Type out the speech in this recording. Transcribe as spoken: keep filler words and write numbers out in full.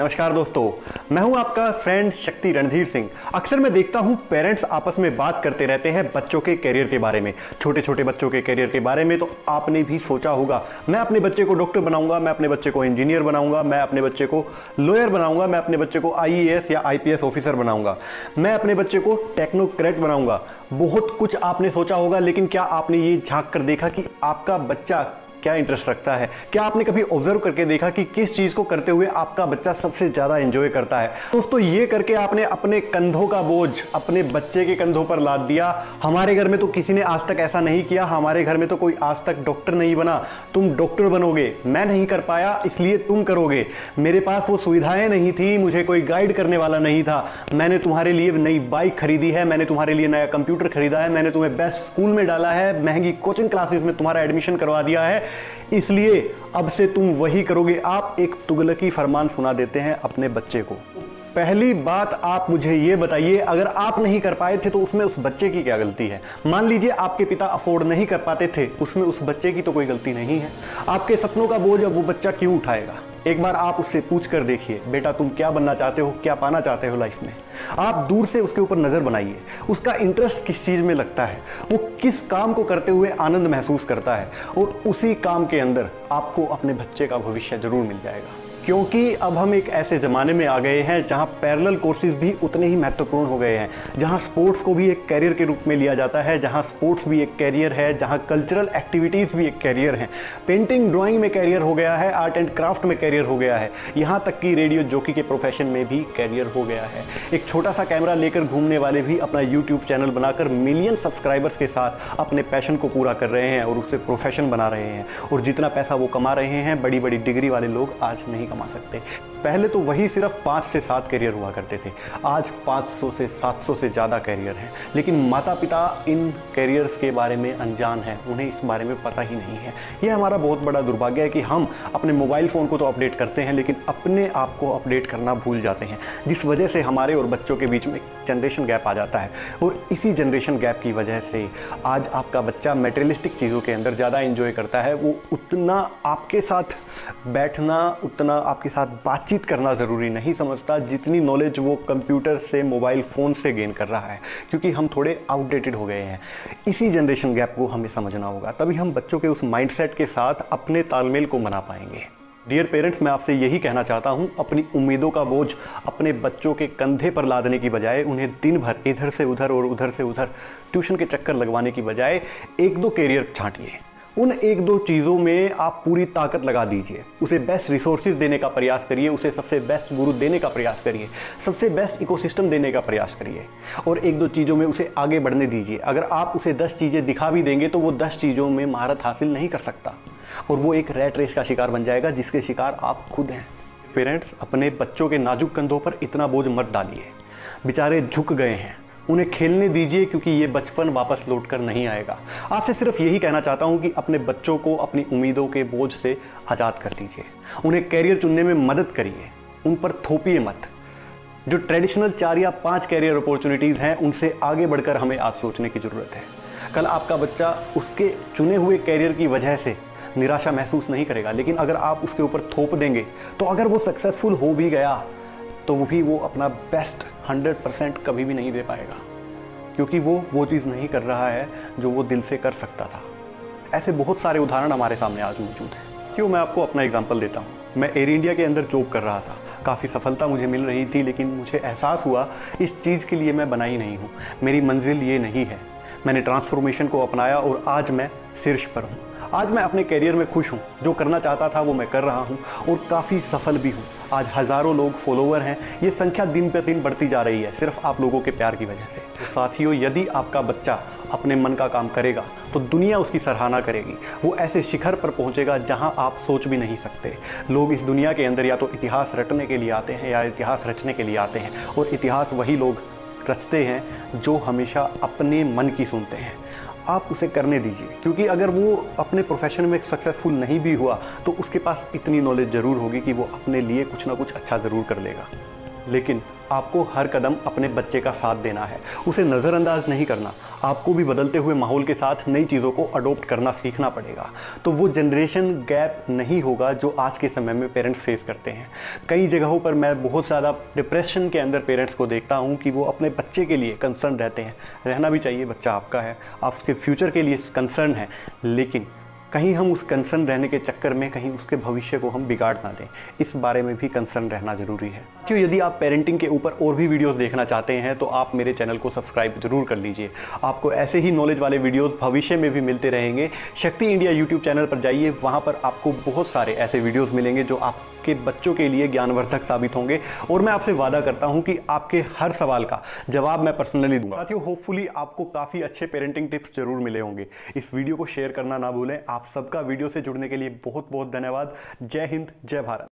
नमस्कार दोस्तों, मैं हूं आपका फ्रेंड शक्ति रणधीर सिंह। अक्सर मैं देखता हूं पेरेंट्स आपस में बात करते रहते हैं बच्चों के करियर के बारे में, छोटे छोटे बच्चों के करियर के बारे में। तो आपने भी सोचा होगा, मैं अपने बच्चे को डॉक्टर बनाऊंगा, मैं अपने बच्चे को इंजीनियर बनाऊंगा, मैं अपने बच्चे को लॉयर बनाऊंगा, मैं अपने बच्चे को आई ए एस या आई पी एस ऑफिसर बनाऊंगा, मैं अपने बच्चे को टेक्नोक्रेट बनाऊंगा। बहुत कुछ आपने सोचा होगा, लेकिन क्या आपने ये झांक कर देखा कि आपका बच्चा क्या इंटरेस्ट रखता है? क्या आपने कभी ऑब्जर्व करके देखा कि किस चीज को करते हुए आपका बच्चा सबसे ज्यादा एंजॉय करता है? दोस्तों, ये करके आपने अपने कंधों का बोझ अपने बच्चे के कंधों पर लाद दिया। हमारे घर में तो किसी ने आज तक ऐसा नहीं किया, हमारे घर में तो कोई आज तक डॉक्टर नहीं बना, तुम डॉक्टर बनोगे। मैं नहीं कर पाया इसलिए तुम करोगे। मेरे पास वो सुविधाएं नहीं थी, मुझे कोई गाइड करने वाला नहीं था, मैंने तुम्हारे लिए नई बाइक खरीदी है, मैंने तुम्हारे लिए नया कंप्यूटर खरीदा है, मैंने तुम्हें बेस्ट स्कूल में डाला है, महंगी कोचिंग क्लासेस में तुम्हारा एडमिशन करवा दिया है, इसलिए अब से तुम वही करोगे। आप एक तुगलकी फरमान सुना देते हैं अपने बच्चे को। पहली बात आप मुझे ये बताइए, अगर आप नहीं कर पाए थे तो उसमें उस बच्चे की क्या गलती है? मान लीजिए आपके पिता अफोर्ड नहीं कर पाते थे, उसमें उस बच्चे की तो कोई गलती नहीं है। आपके सपनों का बोझ अब वो बच्चा क्यों उठाएगा? एक बार आप उससे पूछ कर देखिए, बेटा तुम क्या बनना चाहते हो, क्या पाना चाहते हो लाइफ में? आप दूर से उसके ऊपर नजर बनाइए, उसका इंटरेस्ट किस चीज में लगता है, वो किस काम को करते हुए आनंद महसूस करता है, और उसी काम के अंदर आपको अपने बच्चे का भविष्य जरूर मिल जाएगा। क्योंकि अब हम एक ऐसे ज़माने में आ गए हैं जहां पैरेलल कोर्सेज भी उतने ही महत्वपूर्ण हो गए हैं, जहां स्पोर्ट्स को भी एक कैरियर के रूप में लिया जाता है, जहां स्पोर्ट्स भी एक कैरियर है, जहां कल्चरल एक्टिविटीज़ भी एक कैरियर हैं। पेंटिंग ड्राइंग में कैरियर हो गया है, आर्ट एंड क्राफ्ट में कैरियर हो गया है, यहाँ तक कि रेडियो जॉकी के प्रोफेशन में भी कैरियर हो गया है। एक छोटा सा कैमरा लेकर घूमने वाले भी अपना यूट्यूब चैनल बनाकर मिलियन सब्सक्राइबर्स के साथ अपने पैशन को पूरा कर रहे हैं और उसे प्रोफेशन बना रहे हैं। और जितना पैसा वो कमा रहे हैं, बड़ी बड़ी डिग्री वाले लोग आज नहीं कमा सकते। पहले तो वही सिर्फ पाँच से सात कैरियर हुआ करते थे, आज पाँच सौ से सात सौ से ज़्यादा कैरियर हैं। लेकिन माता पिता इन कैरियर्स के बारे में अनजान हैं, उन्हें इस बारे में पता ही नहीं है। यह हमारा बहुत बड़ा दुर्भाग्य है कि हम अपने मोबाइल फ़ोन को तो अपडेट करते हैं, लेकिन अपने आप को अपडेट करना भूल जाते हैं, जिस वजह से हमारे और बच्चों के बीच में जनरेशन गैप आ जाता है। और इसी जनरेशन गैप की वजह से आज आपका बच्चा मटेरियलिस्टिक चीज़ों के अंदर ज़्यादा इंजॉय करता है। वो उतना आपके साथ बैठना, उतना आपके साथ बातचीत करना ज़रूरी नहीं समझता जितनी नॉलेज वो कंप्यूटर से, मोबाइल फ़ोन से गेन कर रहा है, क्योंकि हम थोड़े आउटडेटेड हो गए हैं। इसी जनरेशन गैप को हमें समझना होगा, तभी हम बच्चों के उस माइंडसेट के साथ अपने तालमेल को बना पाएंगे। डियर पेरेंट्स, मैं आपसे यही कहना चाहता हूं, अपनी उम्मीदों का बोझ अपने बच्चों के कंधे पर लादने की बजाय, उन्हें दिन भर इधर से उधर और उधर से उधर ट्यूशन के चक्कर लगवाने की बजाय एक दो कैरियर छांटिए। उन एक दो चीज़ों में आप पूरी ताकत लगा दीजिए, उसे बेस्ट रिसोर्सेज देने का प्रयास करिए, उसे सबसे बेस्ट गुरु देने का प्रयास करिए, सबसे बेस्ट इकोसिस्टम देने का प्रयास करिए, और एक दो चीज़ों में उसे आगे बढ़ने दीजिए। अगर आप उसे दस चीज़ें दिखा भी देंगे तो वो दस चीज़ों में महारत हासिल नहीं कर सकता, और वो एक रैट रेस का शिकार बन जाएगा, जिसके शिकार आप खुद हैं। पेरेंट्स, अपने बच्चों के नाजुक कंधों पर इतना बोझ मत डालिए, बेचारे झुक गए हैं, उन्हें खेलने दीजिए, क्योंकि ये बचपन वापस लौट कर नहीं आएगा। आपसे सिर्फ यही कहना चाहता हूँ कि अपने बच्चों को अपनी उम्मीदों के बोझ से आज़ाद कर दीजिए, उन्हें कैरियर चुनने में मदद करिए, उन पर थोपिए मत। जो ट्रेडिशनल चार या पांच कैरियर अपॉर्चुनिटीज़ हैं, उनसे आगे बढ़कर हमें आज सोचने की ज़रूरत है। कल आपका बच्चा उसके चुने हुए कैरियर की वजह से निराशा महसूस नहीं करेगा, लेकिन अगर आप उसके ऊपर थोप देंगे तो अगर वो सक्सेसफुल हो भी गया तो वो भी वो अपना बेस्ट हंड्रेड परसेंट कभी भी नहीं दे पाएगा, क्योंकि वो वो चीज़ नहीं कर रहा है जो वो दिल से कर सकता था। ऐसे बहुत सारे उदाहरण हमारे सामने आज मौजूद हैं। क्यों, मैं आपको अपना एग्जांपल देता हूँ। मैं एयर इंडिया के अंदर जॉब कर रहा था, काफ़ी सफलता मुझे मिल रही थी, लेकिन मुझे एहसास हुआ इस चीज़ के लिए मैं बना ही नहीं हूँ, मेरी मंजिल ये नहीं है। मैंने ट्रांसफॉर्मेशन को अपनाया और आज मैं शीर्ष पर हूँ। आज मैं अपने करियर में खुश हूँ, जो करना चाहता था वो मैं कर रहा हूँ और काफ़ी सफल भी हूँ। आज हज़ारों लोग फॉलोवर हैं, ये संख्या दिन पे दिन बढ़ती जा रही है, सिर्फ आप लोगों के प्यार की वजह से। तो साथियों, यदि आपका बच्चा अपने मन का काम करेगा तो दुनिया उसकी सराहना करेगी, वो ऐसे शिखर पर पहुँचेगा जहाँ आप सोच भी नहीं सकते। लोग इस दुनिया के अंदर या तो इतिहास रटने के लिए आते हैं या इतिहास रचने के लिए आते हैं, और इतिहास वही लोग रचते हैं जो हमेशा अपने मन की सुनते हैं। आप उसे करने दीजिए, क्योंकि अगर वो अपने प्रोफेशन में सक्सेसफुल नहीं भी हुआ तो उसके पास इतनी नॉलेज ज़रूर होगी कि वो अपने लिए कुछ ना कुछ अच्छा ज़रूर कर लेगा। लेकिन आपको हर कदम अपने बच्चे का साथ देना है, उसे नज़रअंदाज नहीं करना। आपको भी बदलते हुए माहौल के साथ नई चीज़ों को अडॉप्ट करना सीखना पड़ेगा। तो वो जनरेशन गैप नहीं होगा जो आज के समय में पेरेंट्स फेस करते हैं। कई जगहों पर मैं बहुत ज़्यादा डिप्रेशन के अंदर पेरेंट्स को देखता हूँ कि वो अपने बच्चे के लिए कंसर्न रहते हैं। रहना भी चाहिए, बच्चा आपका है, आप उसके फ्यूचर के लिए कंसर्न है, लेकिन कहीं हम उस कंसर्न रहने के चक्कर में कहीं उसके भविष्य को हम बिगाड़ ना दें, इस बारे में भी कंसर्न रहना जरूरी है। क्यों, यदि आप पेरेंटिंग के ऊपर और भी वीडियोस देखना चाहते हैं तो आप मेरे चैनल को सब्सक्राइब जरूर कर लीजिए। आपको ऐसे ही नॉलेज वाले वीडियोस भविष्य में भी मिलते रहेंगे। शक्ति इंडिया यूट्यूब चैनल पर जाइए, वहाँ पर आपको बहुत सारे ऐसे वीडियोस मिलेंगे जो आपके बच्चों के लिए ज्ञानवर्धक साबित होंगे, और मैं आपसे वादा करता हूं कि आपके हर सवाल का जवाब मैं पर्सनली दूंगा। साथियों, होपफुली आपको काफ़ी अच्छे पेरेंटिंग टिप्स जरूर मिले होंगे। इस वीडियो को शेयर करना ना भूलें। आप सबका वीडियो से जुड़ने के लिए बहुत बहुत धन्यवाद। जय हिंद, जय भारत।